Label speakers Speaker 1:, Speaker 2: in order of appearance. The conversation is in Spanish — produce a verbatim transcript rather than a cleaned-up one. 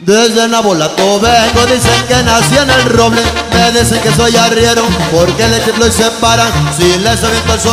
Speaker 1: Desde Nabolato vengo, dicen que nací en el roble. Me dicen que soy arriero porque le chiflo y se paran si les aviento el sol.